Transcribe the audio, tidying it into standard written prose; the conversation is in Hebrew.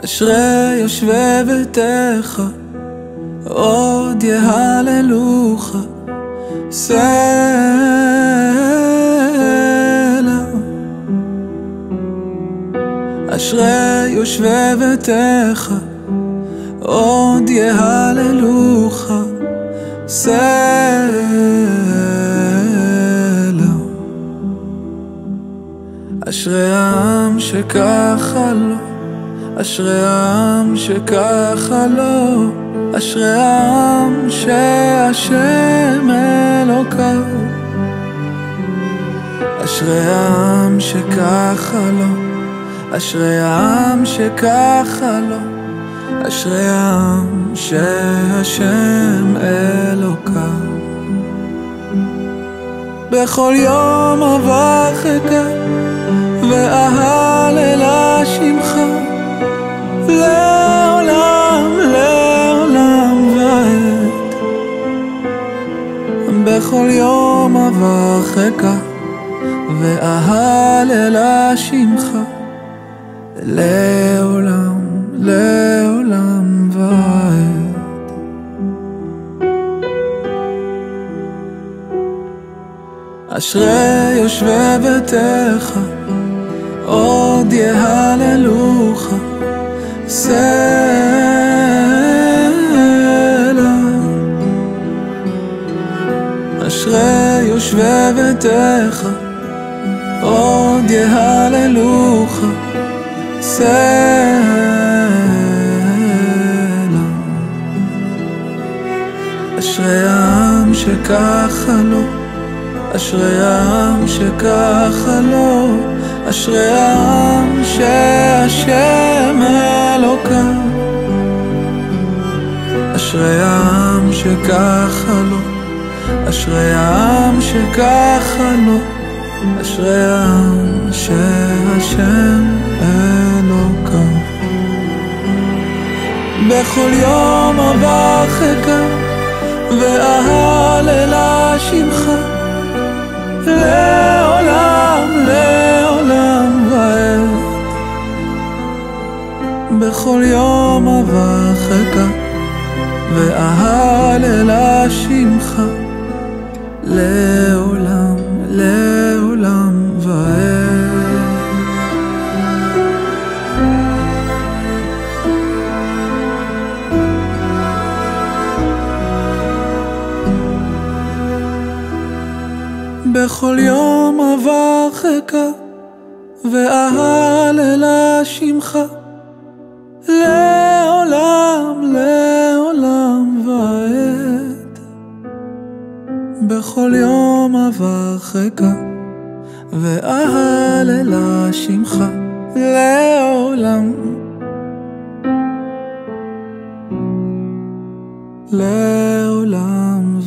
אשרי יושבי ביתך, עוד יהללוך סלע. אשרי יושבי ביתך, עוד יהללוך סלע. אשרי העם שככה לו, אשרי העם שככה לו, אשרי העם שהשם אלוקיו. אשרי העם שככה לו, אשרי העם שככה לו, אשרי העם שהשם אלוקיו. בכל יום אברכך ואהלל שמך, לעולם לעולם ועד. בכל יום אברכך ואהלל שמך, לעולם לעולם ועד. אשרי יושבי ביתך, עוד יהללוך סלע. אשרי יושבי ביתך, עוד יהללוך סלע. אשרי העם שככה לו, אשרי העם שככה לו, אשרי העם שהשם אלוקיו. אשרי העם שככה לו, אשרי העם שככה לו, אשרי העם שהשם אלוקיו. בכל יום אברכך ואהלל שמך, לעולם לעולם ועד. בכל יום אברכך ואהלל שמך, לעולם לעולם ועד. בכל יום אברכך ואהלל שמך, לעולם לעולם ועד. בכל יום אברכך ואהלל שמך, לעולם לעולם